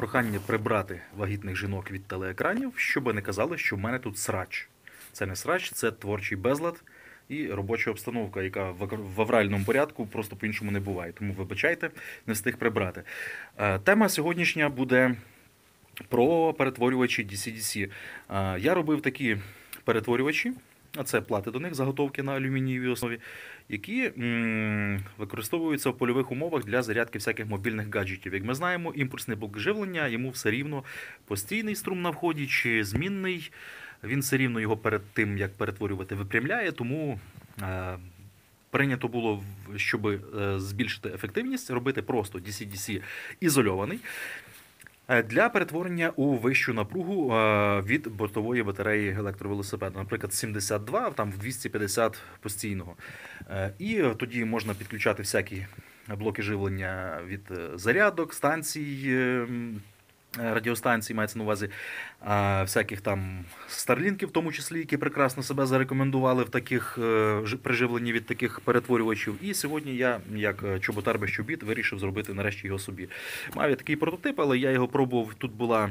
прохання прибрати вагітних жінок від телеекранів, щоб не казали, що в мене тут срач. Це не срач, це творчий безлад і робоча обстановка, яка в авральному порядку просто по-іншому не буває. Тому вибачайте, не встиг прибрати. Тема сьогоднішня буде про перетворювачі DC-DC. Я робив такі перетворювачі, а це плати до них, заготовки на алюмінієвій основі, які використовуються в польових умовах для зарядки всяких мобільних гаджетів. Як ми знаємо, імпульсний блок живлення, йому все рівно постійний струм на вході чи змінний, він все рівно його перед тим, як перетворювати, випрямляє, тому прийнято було, щоб збільшити ефективність, робити просто DC-DC ізольований для перетворення у вищу напругу від бортової батареї електровелосипеда, наприклад, 72, там в 250 постійного. І тоді можна підключати всякі блоки живлення від зарядок, станцій, радіостанцій, мається на увазі, всяких там старлінків, в тому числі, які прекрасно себе зарекомендували в таких приживленні від таких перетворювачів. І сьогодні я, як чоботар без чобіт, вирішив зробити нарешті його собі. Мав я такий прототип, але я його пробував, тут була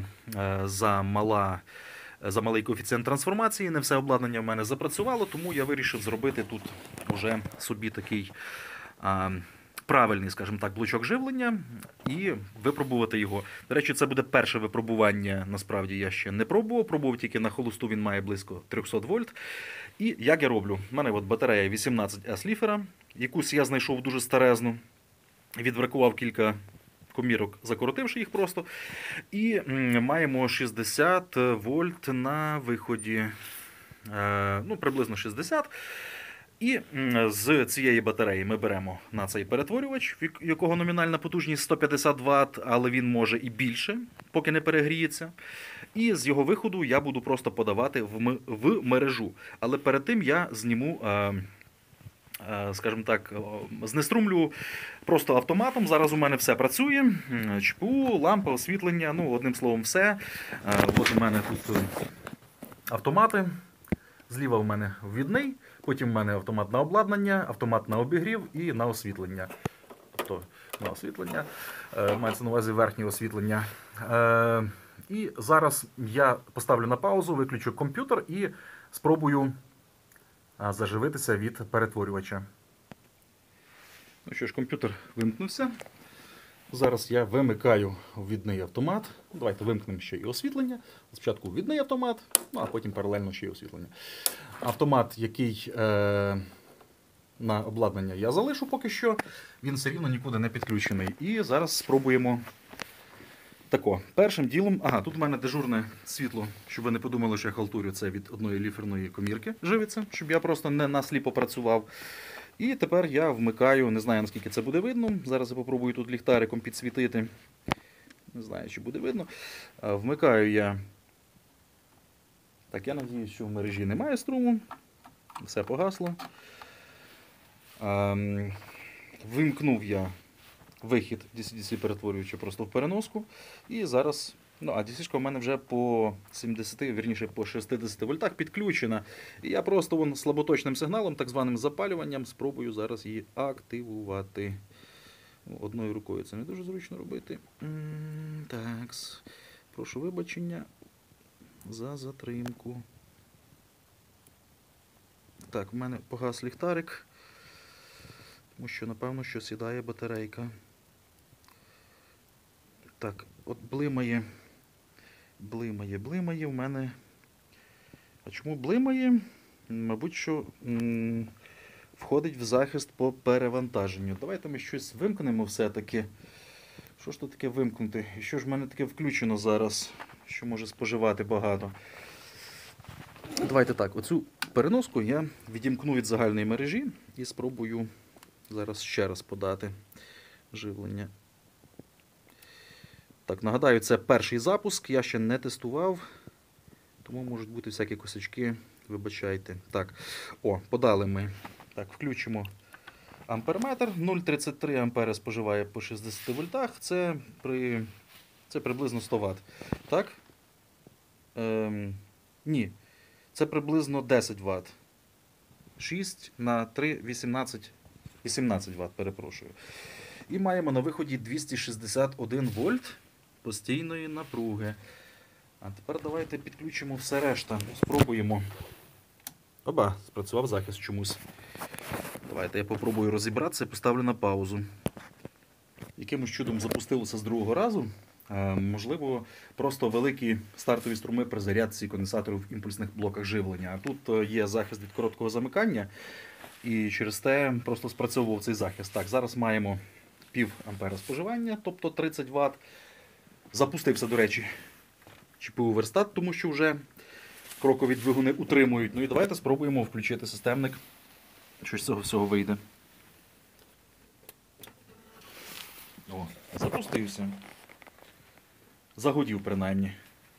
замалий коефіцієнт трансформації, не все обладнання в мене запрацювало, тому я вирішив зробити тут уже собі такий правильний, скажімо так, блочок живлення і випробувати його. До речі, це буде перше випробування, насправді я ще не пробував тільки на холосту, він має близько 300 вольт. І як я роблю? У мене от батарея 18С ліфера, якусь я знайшов дуже старезну, відбракував кілька комірок, закоротивши їх просто. І маємо 60 вольт на виході, ну, приблизно 60. І з цієї батареї ми беремо на цей перетворювач, якого номінальна потужність 150 Вт, але він може і більше, поки не перегріється. І з його виходу я буду просто подавати в мережу. Але перед тим я зніму, скажімо так, знеструмлю просто автоматом. Зараз у мене все працює. ЧПУ, лампа, освітлення, ну, одним словом, все. От у мене тут автомати. Зліва у мене ввідний, потім у мене автомат на обладнання, автомат на обігрів і на освітлення. Тобто на освітлення, мається на увазі верхнє освітлення. І зараз я поставлю на паузу, виключу комп'ютер і спробую заживитися від перетворювача. Ну що ж, комп'ютер вимкнувся. Зараз я вимикаю ввідний автомат. Давайте вимкнемо ще і освітлення. Спочатку ввідний автомат, ну а потім паралельно ще й освітлення. Автомат, який на обладнання я залишу поки що, він все рівно нікуди не підключений. І зараз спробуємо тако. Першим ділом, тут в мене дежурне світло, щоб ви не подумали, що я халтурю, це від одної ліферної комірки живиться, щоб я просто не насліпо працював. І тепер я вмикаю, не знаю, наскільки це буде видно, зараз я попробую тут ліхтариком підсвітити, не знаю, чи буде видно. Вмикаю я, так, я сподіваюся, що в мережі немає струму, все погасло. Вимкнув я вихід DC-DC перетворюючи просто в переноску, і зараз, ну, а DC-шка в мене вже по 70, вірніше по 60 вольтах підключена. І я просто слаботочним сигналом, так званим запалюванням, спробую зараз її активувати. Одною рукою це не дуже зручно робити. Так, прошу вибачення за затримку. Так, в мене погас ліхтарик, тому що, напевно, що сідає батарейка. Так, от блимає в мене. А чому блимає? Мабуть, що входить в захист по перевантаженню. Давайте ми щось вимкнемо все-таки. Що ж тут таке вимкнути? І що ж в мене таке включено зараз, що може споживати багато? Давайте так, оцю переноску я відімкну від загальної мережі і спробую зараз ще раз подати живлення. Так, нагадаю, це перший запуск, я ще не тестував, тому можуть бути всякі косячки, вибачайте. Так, подали ми. Так, включимо амперметр, 0,33 ампери споживає по 60 вольтах, це приблизно 100 Вт. Так? Ні, це приблизно 10 Вт. 6 на 3, 18 Вт, перепрошую. І маємо на виході 261 вольт. постійної напруги. А тепер давайте підключимо все решта. Спробуємо. Оба, спрацював захист чомусь. Давайте я попробую розібратися і поставлю на паузу. Якимось чудом запустилося з другого разу. Можливо, просто великі стартові струми при зарядці конденсаторів в імпульсних блоках живлення. А тут є захист від короткого замикання, і через те просто спрацьовував цей захист. Так, зараз маємо пів ампера споживання, тобто 30 Вт. Запустився, до речі, ЧПУ верстат, тому що вже крокові двигуни утримують. Ну і давайте спробуємо включити системник. Що з цього всього вийде. О, запустився. Загудів, принаймні.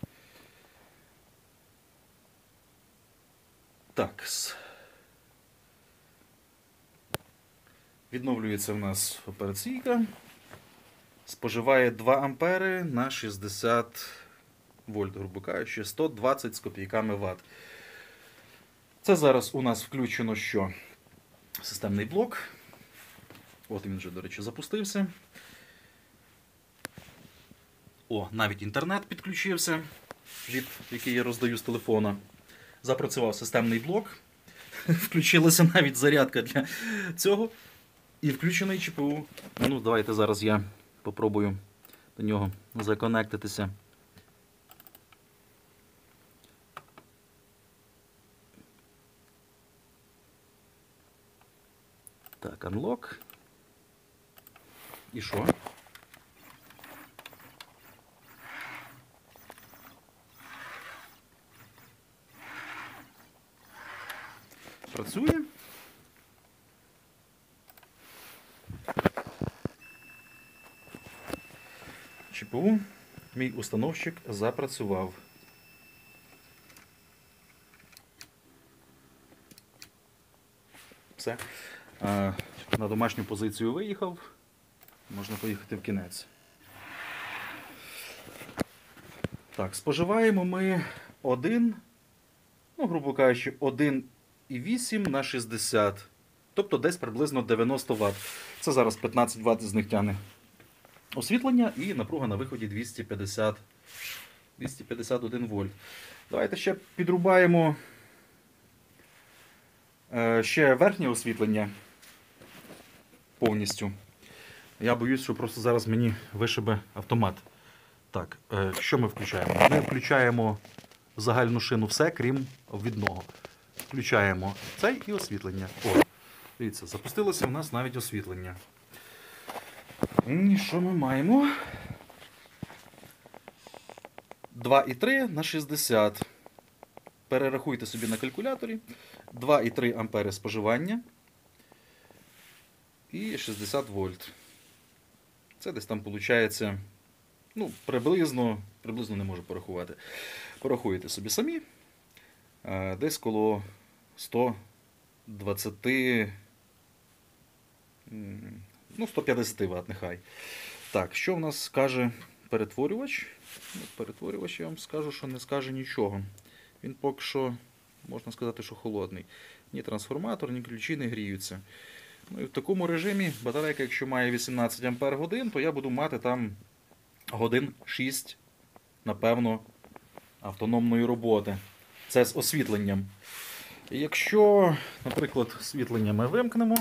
Так. Відновлюється в нас операційка. Споживає 2 ампери на 60 вольт, грубо кажучи, 120 з копійками Вт. Це зараз у нас включено що? Системний блок. От він вже, до речі, запустився. О, навіть інтернет підключився, який я роздаю з телефона. Запрацював системний блок. Включилася навіть зарядка для цього. І включений ЧПУ. Ну, давайте зараз я попробую до нього законектитися. Так, unlock. І що? Працює? ЧПУ, мій установщик, запрацював. Все. На домашню позицію виїхав. Можна поїхати в кінець. Так, споживаємо ми 1, ну, грубо кажучи, 1,8 на 60. Тобто десь приблизно 90 Вт. Це зараз 15 Вт з них тягне освітлення і напруга на виході 251 вольт. Давайте ще підрубаємо ще верхнє освітлення повністю. Я боюсь, що просто зараз мені вишибе автомат. Так, що ми включаємо? Ми включаємо загальну шину все, крім обвідного. Включаємо цей і освітлення. О, дивіться, запустилося в нас навіть освітлення. І що ми маємо? 2,3 на 60. Перерахуйте собі на калькуляторі. 2,3 ампери споживання і 60 вольт. Це десь там виходить, ну, приблизно не можу порахувати. Порахуєте собі самі. Десь коло 120, ну, 150 Вт нехай. Так, що в нас каже перетворювач? Перетворювач, я вам скажу, що не скаже нічого. Він поки що, можна сказати, що холодний. Ні трансформатор, ні ключі не гріються. Ну і в такому режимі батарейка, якщо має 18 Ампер годин, то я буду мати там годин 6, напевно, автономної роботи. Це з освітленням. І якщо, наприклад, освітлення ми вимкнемо,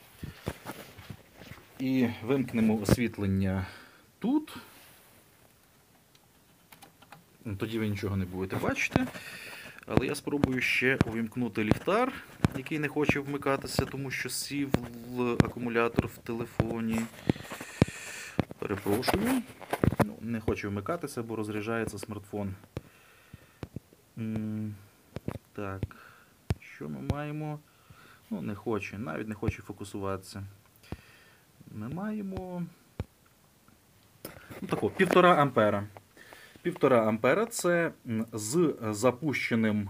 і вимкнемо освітлення тут, тоді ви нічого не будете бачити. Але я спробую ще увімкнути ліхтар, який не хоче вмикатися, тому що сів в акумулятор в телефоні. Перепрошую. Ну, не хоче вмикатися, бо розряджається смартфон. Так, що ми маємо? Ну, не хоче, навіть не хоче фокусуватися. Ми маємо тако, 1,5 ампера. 1,5 ампера це з запущеним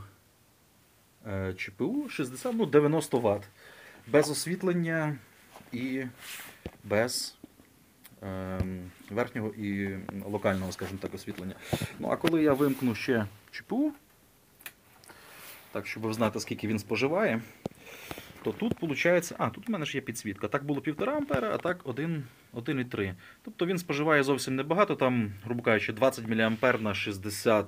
ЧПУ 60, ну 90 Вт. Без освітлення і без верхнього і локального, скажімо так, освітлення. Ну, а коли я вимкну ще ЧПУ, так, щоб ви знати, скільки він споживає, то тут виходить, тут у мене ж є підсвітка. Так було 1,5 ампера, а так 1,3. Тобто він споживає зовсім небагато, там, грубо кажучи, 20 мА на 60,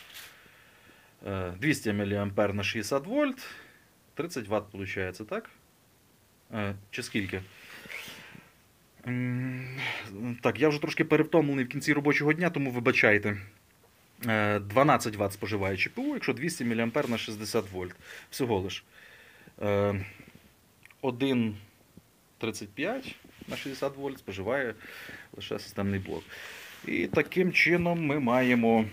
200 мА на 60 вольт, 30 Вт виходить, так? Чи скільки? Так, я вже трошки перевтомлений в кінці робочого дня, тому вибачайте. 12 Вт споживає ЧПУ, якщо 200 мА на 60 вольт. Всього лиш. 1,35 на 60 вольт споживає лише системний блок. І таким чином ми маємо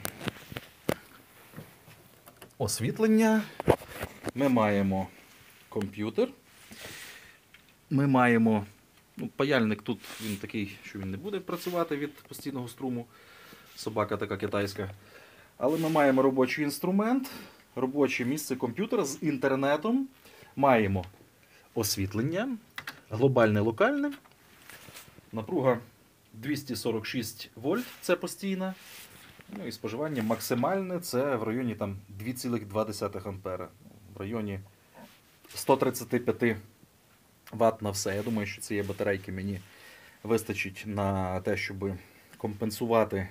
освітлення, ми маємо комп'ютер, ми маємо, паяльник тут він такий, що він не буде працювати від постійного струму, собака така китайська. Але ми маємо робочий інструмент, робоче місце комп'ютера з інтернетом, маємо освітлення, глобальне, локальне, напруга 246 вольт, це постійна, і споживання максимальне, це в районі 2,2 ампера, в районі 135 Вт на все. Я думаю, що цієї батарейки мені вистачить на те, щоб компенсувати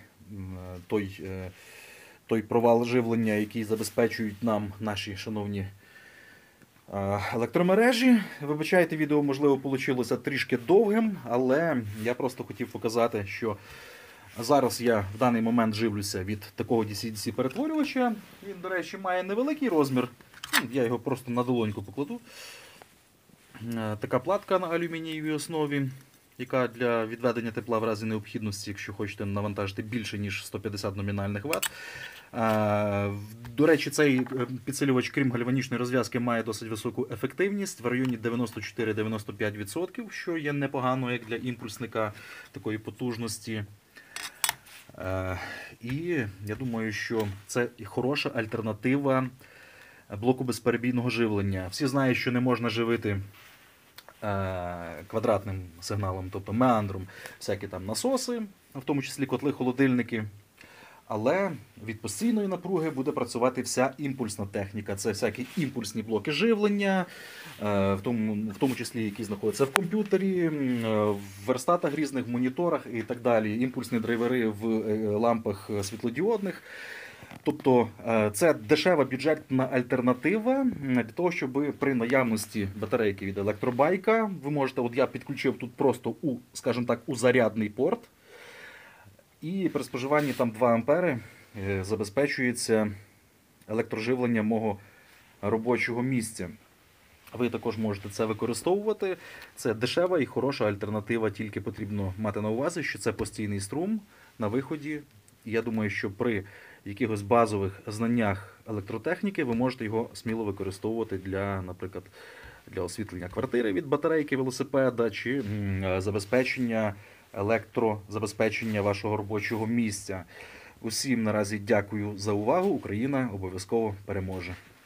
той провал живлення, який забезпечують нам наші шановні електромережі. Вибачайте, відео, можливо, вийшло трішки довгим, але я просто хотів показати, що зараз я в даний момент живлюся від такого DC-DC перетворювача. Він, до речі, має невеликий розмір. Я його просто на долоньку покладу. Така платка на алюмінієвій основі, яка для відведення тепла в разі необхідності, якщо хочете навантажити більше, ніж 150 номінальних Вт. До речі, цей підсилювач, крім гальванічної розв'язки, має досить високу ефективність, в районі 94-95%, що є непогано, як для імпульсника такої потужності. І я думаю, що це хороша альтернатива блоку безперебійного живлення. Всі знають, що не можна живити квадратним сигналом, тобто меандром, всякі там насоси, в тому числі котли, холодильники. Але від постійної напруги буде працювати вся імпульсна техніка. Це всякі імпульсні блоки живлення, в тому числі, які знаходяться в комп'ютері, в верстатах різних, в моніторах і так далі. Імпульсні драйвери в лампах світлодіодних. Тобто це дешева бюджетна альтернатива для того, щоб при наявності батарейки від електробайка, ви можете, я підключив тут просто скажімо так, у зарядний порт, і при споживанні 2 ампери забезпечується електроживлення мого робочого місця. Ви також можете це використовувати. Це дешева і хороша альтернатива, тільки потрібно мати на увазі, що це постійний струм на виході. І я думаю, що при якихось базових знаннях електротехніки ви можете його сміло використовувати для, наприклад, для освітлення квартири від батарейки велосипеда чи забезпечення електрозабезпечення вашого робочого місця. Усім наразі дякую за увагу. Україна обов'язково переможе.